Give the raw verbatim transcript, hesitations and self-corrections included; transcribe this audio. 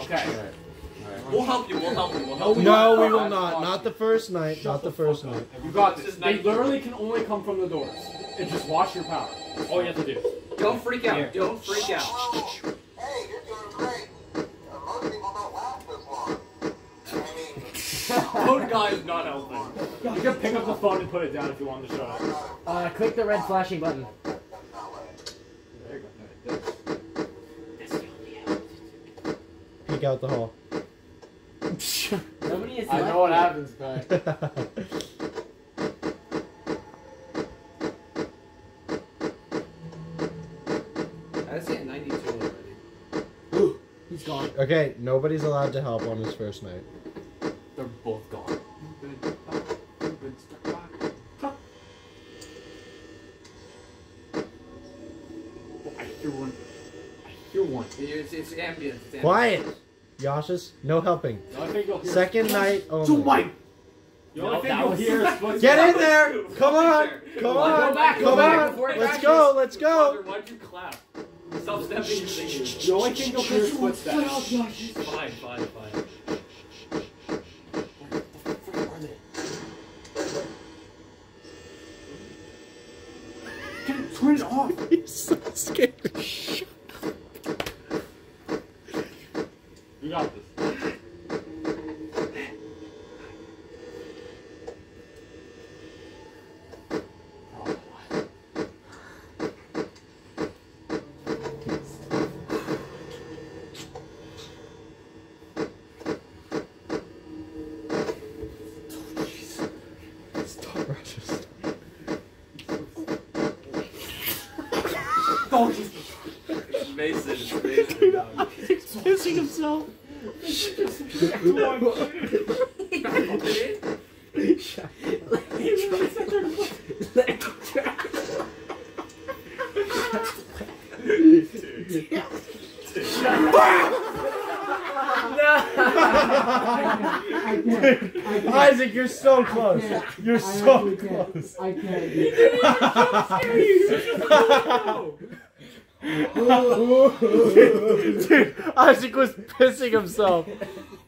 Okay. All right. All right. We'll help you. We'll help you. We'll help you. No, we will not. Not the first night. Not the first night. You got this. They literally can only come from the doors. And just watch your power. All you have to do. Don't freak out. Here. Don't freak out. Hey, you're doing great. Uh, most people don't last this long. I mean, Code guy is not helping. You can pick up the phone and put it down if you want to shut up. Uh, click the red flashing button. There you go. Peek out the hall. Nobody is I know what happens, Kai. I see at ninety-two already. He's gone. Okay, nobody's allowed to help on his first night. They're both gone. I hear one. I hear one. It's, it's ambient. It's ambient. Quiet! Yoshis, no helping. The only thing you'll hear Second night The only. only No, thing that you'll was- hear is footsteps. Get in there! Come on! Come Go on! back, go Come back on! before it Let's crashes. go! Let's go! Father, why'd you clap? Self-stepping is thinking. The only thing you'll hear is footsteps. Fine, fine, fine. Turn it off. He's so scared. You got this. Stop, Roger. Stop. Oh, Jesus. It's Mason. It's Mason. dog. He's pissing himself. Isaac, you're so close. You're so close. I can't. Dude, Isaac was pissing himself.